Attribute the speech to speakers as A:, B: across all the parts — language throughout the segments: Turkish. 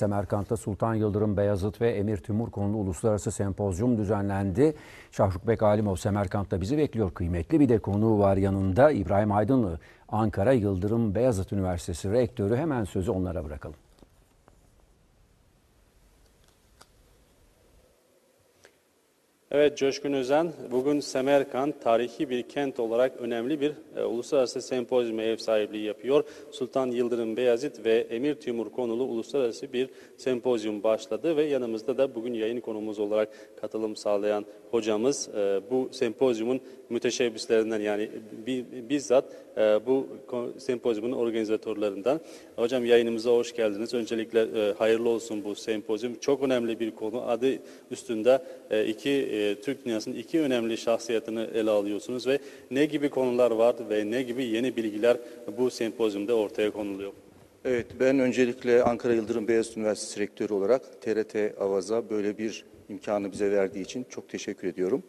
A: Semerkant'ta Sultan Yıldırım Beyazıt ve Emir Timur konulu uluslararası sempozyum düzenlendi. Şahrukbek Alimov Semerkant'ta bizi bekliyor. Kıymetli bir de konuğu var yanında, İbrahim Aydınlı. Ankara Yıldırım Beyazıt Üniversitesi Rektörü. Hemen sözü onlara bırakalım.
B: Evet Coşkun Özen, bugün Semerkant tarihi bir kent olarak önemli bir uluslararası sempozyuma ev sahipliği yapıyor. Sultan Yıldırım Beyazıt ve Emir Timur konulu uluslararası bir sempozyum başladı ve yanımızda da bugün yayın konuğumuz olarak katılım sağlayan hocamız bu sempozyumun müteşebbislerinden, yani bizzat bu sempozyumun organizatörlerinden. Hocam yayınımıza hoş geldiniz. Öncelikle hayırlı olsun bu sempozyum. Çok önemli bir konu. Adı üstünde Türk dünyasının iki önemli şahsiyetini ele alıyorsunuz ve ne gibi konular var ve ne gibi yeni bilgiler bu sempozyumda ortaya konuluyor?
C: Evet, ben öncelikle Ankara Yıldırım Beyazıt Üniversitesi Rektörü olarak TRT Avaz'a böyle bir imkanı bize verdiği için çok teşekkür ediyorum.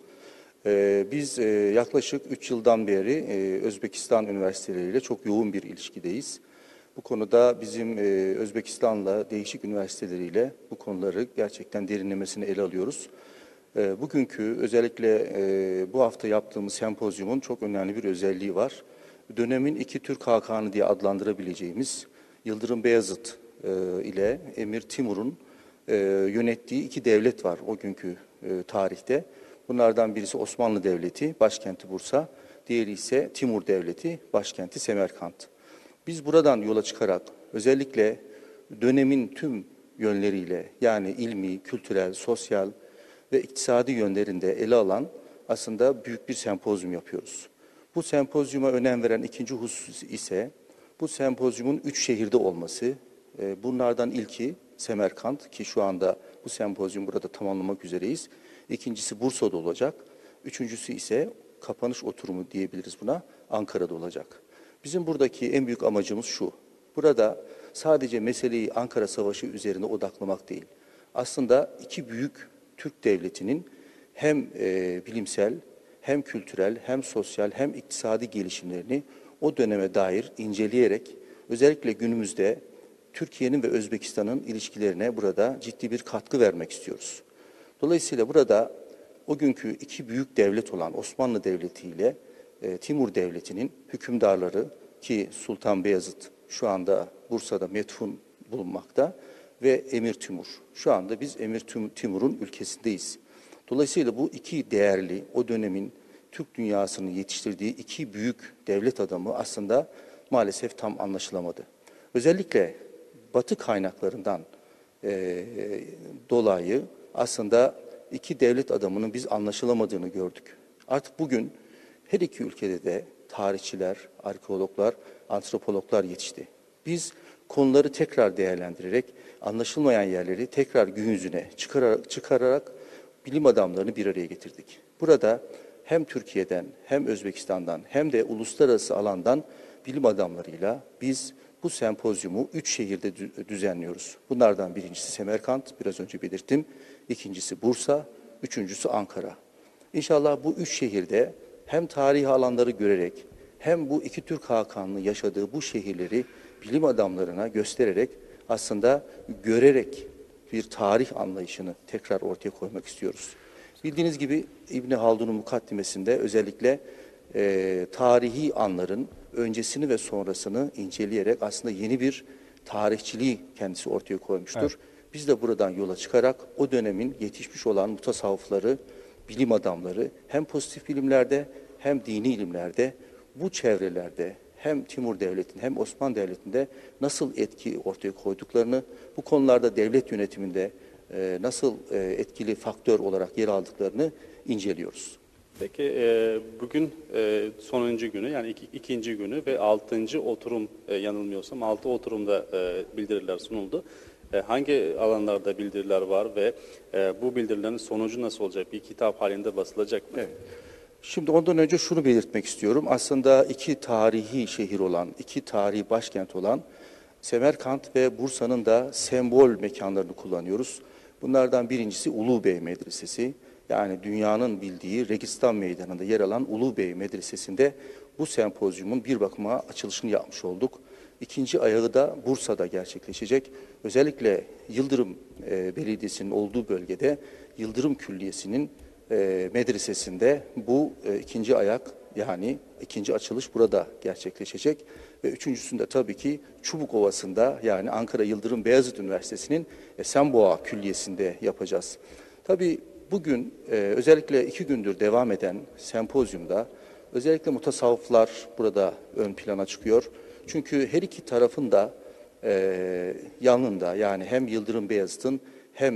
C: Biz yaklaşık 3 yıldan beri Özbekistan üniversiteleriyle çok yoğun bir ilişkideyiz. Bu konuda bizim Özbekistan'la değişik üniversiteleriyle bu konuları gerçekten derinlemesine ele alıyoruz. Bugünkü özellikle bu hafta yaptığımız sempozyumun çok önemli bir özelliği var. Dönemin iki Türk Hakanı diye adlandırabileceğimiz Yıldırım Beyazıt ile Emir Timur'un yönettiği iki devlet var o günkü tarihte. Bunlardan birisi Osmanlı Devleti, başkenti Bursa, diğeri ise Timur Devleti, başkenti Semerkant. Biz buradan yola çıkarak özellikle dönemin tüm yönleriyle, yani ilmi, kültürel, sosyal ve iktisadi yönlerinde ele alan aslında büyük bir sempozyum yapıyoruz. Bu sempozyuma önem veren ikinci husus ise bu sempozyumun 3 şehirde olması. Bunlardan ilki Semerkant, ki şu anda bu sempozyum burada tamamlamak üzereyiz. İkincisi Bursa'da olacak. Üçüncüsü ise kapanış oturumu diyebiliriz buna, Ankara'da olacak. Bizim buradaki en büyük amacımız şu: burada sadece meseleyi Ankara Savaşı üzerine odaklamak değil. Aslında iki büyük Türk devletinin hem bilimsel, hem kültürel, hem sosyal, hem iktisadi gelişimlerini o döneme dair inceleyerek özellikle günümüzde Türkiye'nin ve Özbekistan'ın ilişkilerine burada ciddi bir katkı vermek istiyoruz. Dolayısıyla burada o günkü iki büyük devlet olan Osmanlı Devleti ile Timur Devleti'nin hükümdarları, ki Sultan Beyazıt şu anda Bursa'da metfun bulunmakta ve Emir Timur. Şu anda biz Emir Timur'un ülkesindeyiz. Dolayısıyla bu iki değerli, o dönemin Türk dünyasının yetiştirdiği iki büyük devlet adamı aslında maalesef tam anlaşılamadı. Özellikle Batı kaynaklarından dolayı aslında iki devlet adamının biz anlaşılamadığını gördük. Artık bugün her iki ülkede de tarihçiler, arkeologlar, antropologlar yetişti. Biz konuları tekrar değerlendirerek anlaşılmayan yerleri tekrar gün yüzüne çıkararak bilim adamlarını bir araya getirdik. Burada hem Türkiye'den, hem Özbekistan'dan, hem de uluslararası alandan bilim adamlarıyla biz bu sempozyumu 3 şehirde düzenliyoruz. Bunlardan birincisi Semerkant, biraz önce belirttim. İkincisi Bursa, üçüncüsü Ankara. İnşallah bu 3 şehirde hem tarihi alanları görerek, hem bu iki Türk Hakanı'nın yaşadığı bu şehirleri bilim adamlarına göstererek, aslında görerek bir tarih anlayışını tekrar ortaya koymak istiyoruz. Bildiğiniz gibi İbni Haldun'un mukaddimesinde özellikle tarihi anların öncesini ve sonrasını inceleyerek aslında yeni bir tarihçiliği kendisi ortaya koymuştur. Evet. Biz de buradan yola çıkarak o dönemin yetişmiş olan mutasavvıfları, bilim adamları hem pozitif bilimlerde hem dini ilimlerde, bu çevrelerde hem Timur Devleti'nde hem Osmanlı Devleti'nde nasıl etki ortaya koyduklarını, bu konularda devlet yönetiminde nasıl etkili faktör olarak yer aldıklarını inceliyoruz.
B: Peki bugün sonuncu günü, yani ikinci günü ve 6. oturum, yanılmıyorsam 6 oturumda bildiriler sunuldu. Hangi alanlarda bildiriler var ve bu bildirilerin sonucu nasıl olacak? Bir kitap halinde basılacak mı?
C: Evet. Şimdi ondan önce şunu belirtmek istiyorum. Aslında iki tarihi şehir olan, iki tarihi başkent olan Semerkant ve Bursa'nın da sembol mekanlarını kullanıyoruz. Bunlardan birincisi Ulubey Medresesi. Yani dünyanın bildiği Registan Meydanı'nda yer alan Ulubey Medresesi'nde bu sempozyumun bir bakıma açılışını yapmış olduk. İkinci ayağı da Bursa'da gerçekleşecek. Özellikle Yıldırım Belediyesi'nin olduğu bölgede Yıldırım Külliyesi'nin medresesinde bu ikinci ayak, yani ikinci açılış burada gerçekleşecek. Ve üçüncüsünde tabii ki Çubukovası'nda, yani Ankara Yıldırım Beyazıt Üniversitesi'nin Esenboğa Külliyesi'nde yapacağız. Tabii bugün özellikle 2 gündür devam eden sempozyumda özellikle mutasavvıflar burada ön plana çıkıyor. Çünkü her iki tarafın da yanında, yani hem Yıldırım Beyazıt'ın hem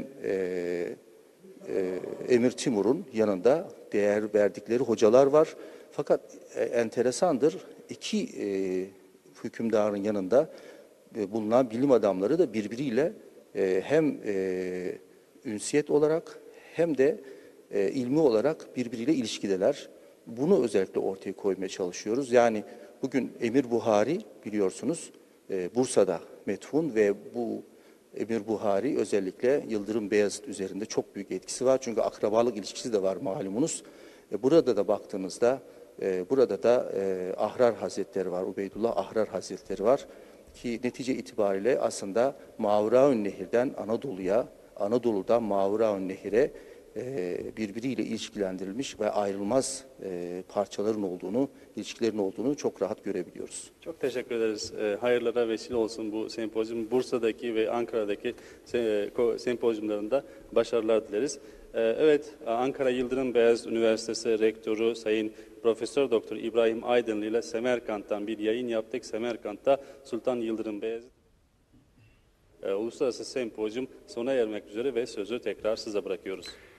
C: Emir Timur'un yanında değer verdikleri hocalar var. Fakat enteresandır, iki hükümdarın yanında bulunan bilim adamları da birbiriyle hem ünsiyet olarak hem de ilmi olarak birbiriyle ilişkideler. Bunu özellikle ortaya koymaya çalışıyoruz. Yani bugün Emir Buhari biliyorsunuz Bursa'da metfun ve bu Emir Buhari özellikle Yıldırım Beyazıt üzerinde çok büyük etkisi var. Çünkü akrabalık ilişkisi de var malumunuz. Burada da baktığınızda burada da Ahrar Hazretleri var, Ubeydullah Ahrar Hazretleri var. Ki netice itibariyle aslında Maveraun Nehir'den Anadolu'ya, Anadolu'dan Maveraun Nehir'e birbiriyle ilişkilendirilmiş ve ayrılmaz parçaların olduğunu, ilişkilerin olduğunu çok rahat görebiliyoruz.
B: Çok teşekkür ederiz. Hayırlara vesile olsun bu sempozyum. Bursa'daki ve Ankara'daki sempozyumlarında başarılar dileriz. Evet, Ankara Yıldırım Beyazıt Üniversitesi Rektörü Sayın Profesör Doktor İbrahim Aydınlı ile Semerkant'tan bir yayın yaptık. Semerkant'ta Sultan Yıldırım Beyazıt Uluslararası Sempozyum sona ermek üzere ve sözü tekrar size bırakıyoruz.